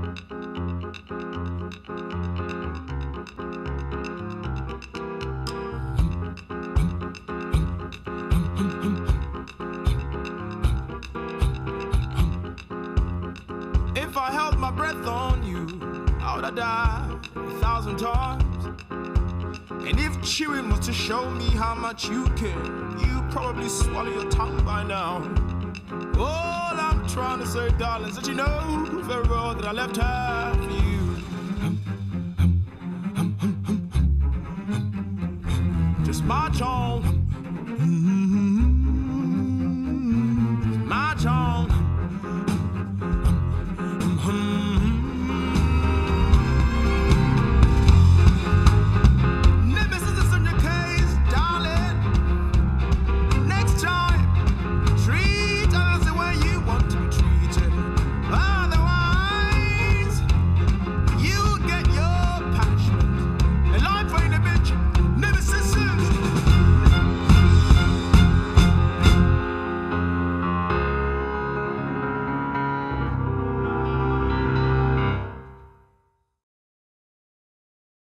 If I held my breath on you, I would have died 1,000 times. And if chewing was to show me how much you care, you'd probably swallow your tongue by now. All I'm trying to say, darling, is that you know very well that I left half for you. Just march on